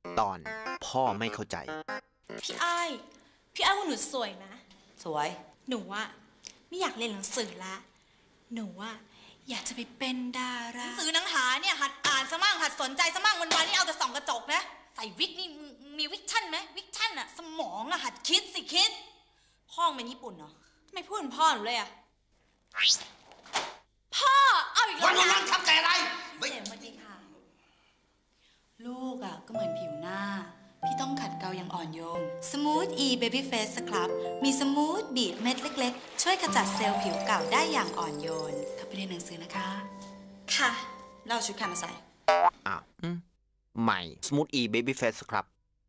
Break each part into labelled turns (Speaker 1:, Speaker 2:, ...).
Speaker 1: ตอนพ่อไม่เข้าใจ
Speaker 2: พี่อ้ายว่าหนูสวยไหม
Speaker 3: สวย
Speaker 2: หนูอะไม่อยากเรียนหนังสือละหนูอะอยากจะไปเป็นดารา
Speaker 3: ซื้อหนังหาเนี่ยหัดอ่านซะมั่งหัดสนใจซะมั่งวันๆนี่เอาแต่ส่องกระจกนะใส่วิกนี่มีวิกชั่นไหมวิกชั่นอะสมองอะหัดคิดสิคิดพ่อเป็นญี่ปุ่นเหรอ
Speaker 2: ทำไมพูดเหมือนพ่อหนูเลยอะพ่อเอาอีกแล้ว
Speaker 1: วันทำแต่อะไร
Speaker 3: เสียงมาดีค่ะลูกอะก็เหมือนผิวหน้าพี่ต้องขัดเกลาอย่างอ่อนโยน Smooth E Baby Face Scrub มี Smooth บีดเม็ดเล็กๆช่วยขจัดเซลล์ผิวเก่าได้อย่างอ่อนโยนถ้าไปเรียนหนังสือนะคะ
Speaker 2: ค่ะ
Speaker 3: เราชุดคันมาใส่
Speaker 1: อ้าวใหม่ Smooth E Baby Face Scrub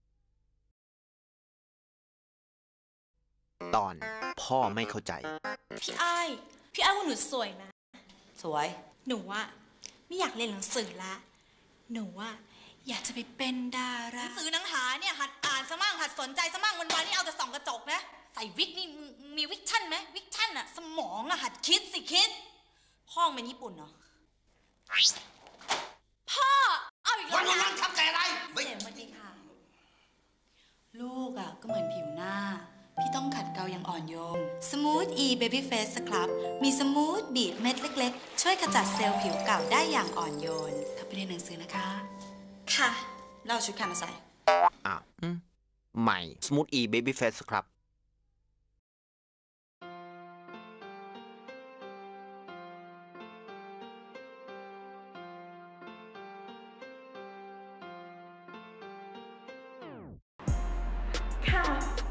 Speaker 1: ตอนพ่อไม่เข้าใจ
Speaker 2: พี่อ้ายว่าหนูสวยไหม
Speaker 3: สวย
Speaker 2: หนูอะไม่อยากเรียนหนังสือละหนูอะอยากจะไปเป็นดารา
Speaker 3: ซื้อหนังหาเนี่ยหัดอ่านซะมั่งหัดสนใจซะมั่งวันๆนี่เอาแต่ส่องกระจกนะใส่วิกนี่มีวิกชั่นไหมวิกชั่นอะสมองอะหัดคิดสิคิดพ่อเป็นญี่ปุ่นเหรอ
Speaker 2: พ่อเอาอีกแล้ว
Speaker 1: วันทำแต่อะไร
Speaker 3: เสียงมาดีค่ะลูกอะก็เหมือนผิวหน้าพี่ต้องขัดเกลาอย่างอ่อนโยน Smooth E Baby Face Scrub มี Smooth บีดเม็ดเล็กๆช่วยขจัดเซลล์ผิวเก่าได้อย่างอ่อนโยนถ้าไปเรียนหนังสือนะคะ
Speaker 2: ค่ะ
Speaker 3: เราชุดคันมาใส่
Speaker 1: อ้าวใหม่ Smooth E Baby Face Scrub
Speaker 2: ค่ะ